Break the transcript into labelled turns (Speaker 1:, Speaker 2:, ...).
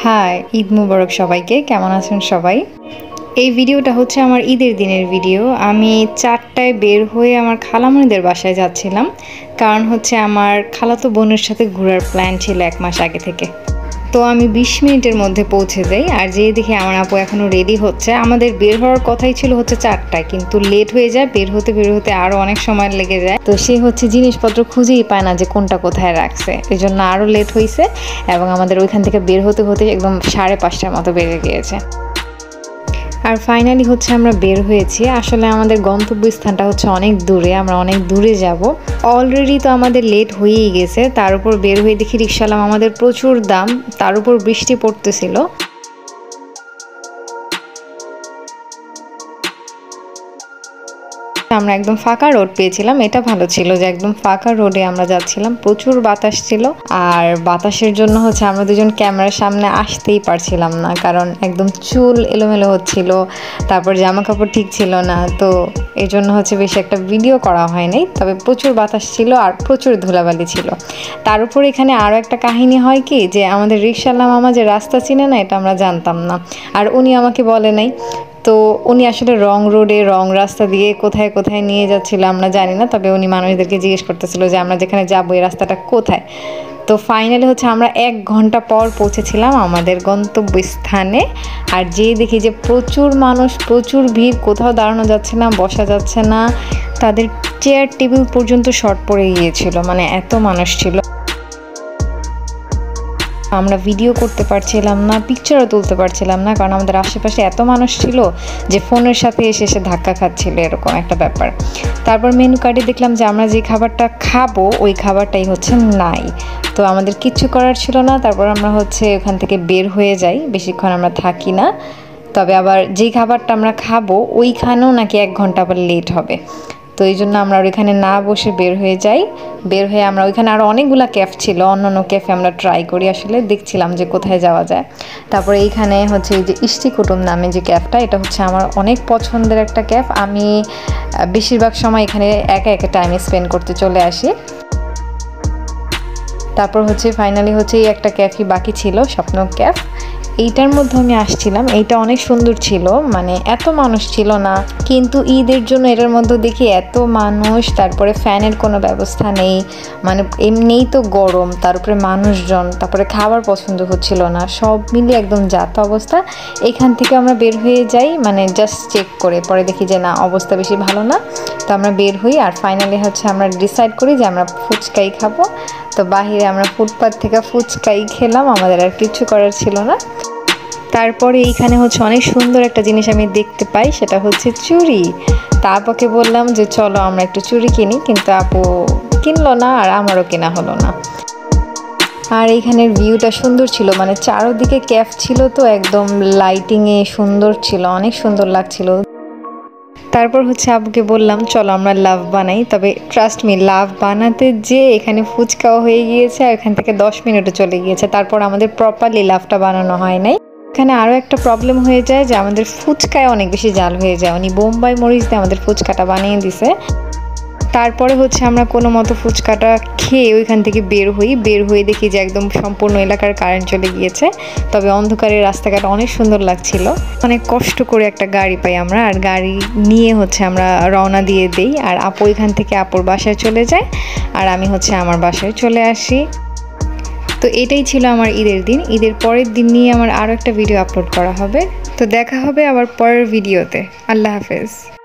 Speaker 1: High, Eid মুবারক সবাইকে। কেমন আছেন সবাই? এই ভিডিওটা হচ্ছে আমার ঈদের দিনের ভিডিও। আমি 4টায় বের হয়ে আমার খালামণিদের বাসায় যাচ্ছিলাম, কারণ হচ্ছে আমার খালাতো বোনের সাথে ঘোরার প্ল্যান ছিল 1 মাস আগে থেকে। তো আমি 20 মিনিটের মধ্যে পৌঁছে যাই, আর যেয়ে দেখি আমার আপু এখনও রেডি হচ্ছে। আমাদের বের হওয়ার কথাই ছিল হচ্ছে 4টায়, কিন্তু লেট হয়ে যায়। বের হতে আরও অনেক সময় লেগে যায়। তো সে হচ্ছে জিনিসপত্র খুঁজেই পায় না যে কোনটা কোথায় রাখছে, এই জন্য আরও লেট হয়েছে এবং আমাদের ওইখান থেকে বের হতে একদম 5:30টার মতো বেজে গিয়েছে। আর ফাইনালি হচ্ছে আমরা বের হয়েছি। আসলে আমাদের গন্তব্যস্থানটা হচ্ছে অনেক দূরে, আমরা অনেক দূরে যাব। অলরেডি তো আমাদের লেট হয়েই গেছে, তার উপর বের হয়ে দেখি রিকশাওয়ালা আমাদের প্রচুর দাম, তার উপর বৃষ্টি পড়তেছিল। আমরা একদম ফাঁকা রোড পেয়েছিলাম, এটা ভালো ছিল যে একদম ফাঁকা রোডে আমরা যাচ্ছিলাম। প্রচুর বাতাস ছিল, আর বাতাসের জন্য হচ্ছে আমরা দুজন ক্যামেরার সামনে আসতেই পারছিলাম না, কারণ একদম চুল এলোমেলো হচ্ছিল, তারপর জামা কাপড় ঠিক ছিল না। তো এই জন্য হচ্ছে বেশি একটা ভিডিও করা হয়নি, তবে প্রচুর বাতাস ছিল আর প্রচুর ধুলাবালি ছিল। তার উপর এখানে আরও একটা কাহিনী হয় কি, যে আমাদের রিকশাওয়ালা মামা যে রাস্তা চিনে না, এটা আমরা জানতাম না, আর উনি আমাকে বলে নাই। তো উনি আসলে রং রোডে রং রাস্তা দিয়ে কোথায় কোথায় নিয়ে যাচ্ছিল আমরা জানি না, তবে উনি মানুষদেরকে জিজ্ঞেস করতেছিল যে আমরা যেখানে যাবো এই রাস্তাটা কোথায়। তো ফাইনালি হচ্ছে আমরা 1 ঘন্টা পর পৌঁছেছিলাম আমাদের গন্তব্যস্থানে। আর যেয়ে দেখি যে প্রচুর মানুষ, প্রচুর ভিড়, কোথাও দাঁড়ানো যাচ্ছে না, বসা যাচ্ছে না, তাদের চেয়ার টেবিল পর্যন্ত শর্ট পড়ে গিয়েছিল, মানে এত মানুষ ছিল। আমরা ভিডিও করতে পারছিলাম না, পিকচারও তুলতে পারছিলাম না, কারণ আমাদের আশেপাশে এত মানুষ ছিল যে ফোনের সাথে এসে এসে ধাক্কা খাচ্ছিল, এরকম একটা ব্যাপার। তারপর মেনু কার্ডে দেখলাম যে আমরা যে খাবারটা খাবো ওই খাবারটাই হচ্ছে নাই। তো আমাদের কিচ্ছু করার ছিল না, তারপর আমরা হচ্ছে ওখান থেকে বের হয়ে যাই, বেশিক্ষণ আমরা থাকি না। তবে আবার যেই খাবারটা আমরা খাবো ওইখানেও নাকি 1 ঘন্টা আবার লেট হবে। তো এই জন্য আমরা ওইখানে না বসে বের হয়ে যাই। বের হয়ে আমরা ওইখানে আরও অনেকগুলো ক্যাফ ছিল, অন্য ক্যাফে আমরা ট্রাই করি, আসলে দেখছিলাম যে কোথায় যাওয়া যায়। তারপরে এইখানে হচ্ছে এই যে ইষ্টি কুটুম নামে যে ক্যাফটা, এটা হচ্ছে আমার অনেক পছন্দের একটা ক্যাফ। আমি বেশিরভাগ সময় এখানে একা একা টাইম স্পেন্ড করতে চলে আসি। তারপর হচ্ছে ফাইনালি হচ্ছে এই একটা ক্যাফই বাকি ছিল, স্বপ্ন ক্যাফ। এইটার মধ্যে আমি আসছিলাম, এইটা অনেক সুন্দর ছিল, মানে এত মানুষ ছিল না, কিন্তু ঈদের জন্য এটার মধ্যে দেখি এত মানুষ। তারপরে ফ্যানের কোনো ব্যবস্থা নেই, মানে এমনিই তো গরম, তার উপরে মানুষজন, তারপরে খাবার পছন্দ হচ্ছিল না, সব মিলিয়ে একদম যাতা অবস্থা। এখান থেকে আমরা বের হয়ে যাই, মানে জাস্ট চেক করে, পরে দেখি যে না, অবস্থা বেশি ভালো না। তো আমরা বের হই, আর ফাইনালি হচ্ছে আমরা ডিসাইড করি যে আমরা ফুচকাই খাবো। তো বাহিরে আমরা ফুটপাথ থেকে ফুচকাই খেলাম, আমাদের আর কিছু করার ছিল না। তারপরে এইখানে হচ্ছে অনেক সুন্দর একটা জিনিস আমি দেখতে পাই, সেটা হচ্ছে চুড়ি। তা আপুকে বললাম যে চলো আমরা একটু চুড়ি কিনি, কিন্তু আপু কিনলো না, আর আমারও কেনা হলো না। আর এইখানের ভিউটা সুন্দর ছিল, মানে চারোদিকে ক্যাফ ছিল, তো একদম লাইটিংয়ে সুন্দর ছিল, অনেক সুন্দর লাগছিল। তারপর হচ্ছে আবুকে বললাম চলো আমরা লাভ বানাই, তবে ট্রাস্ট মি, লাভ বানাতে যে এখানে ফুচকাও হয়ে গিয়েছে, আর এখান থেকে 10 মিনিটও চলে গিয়েছে, তারপর আমাদের প্রপারলি লাভটা বানানো হয় নাই। এখানে আরও একটা প্রবলেম হয়ে যায় যে আমাদের ফুচকায় অনেক বেশি জাল হয়ে যায়, উনি বোম্বাই মরিচ দিয়ে আমাদের ফুচকাটা বানিয়ে দিছে। তারপরে হচ্ছে আমরা কোনো মতো ফুচকাটা খেয়ে ওইখান থেকে বের হয়ে দেখি যে একদম সম্পূর্ণ এলাকার কারেন্ট চলে গিয়েছে, তবে অন্ধকারের রাস্তাঘাট অনেক সুন্দর লাগছিল। অনেক কষ্ট করে একটা গাড়ি পাই আমরা, আর গাড়ি নিয়ে হচ্ছে আমরা রওনা দিয়ে দেই, আর আপু এখান থেকে আপুর বাসায় চলে যায়, আর আমি হচ্ছে আমার বাসায় চলে আসি। তো এটাই ছিল আমার ঈদের দিন। ঈদের পরের দিন নিয়ে আমার আরও একটা ভিডিও আপলোড করা হবে। তো দেখা হবে আবার পরের ভিডিওতে। আল্লাহ হাফেজ।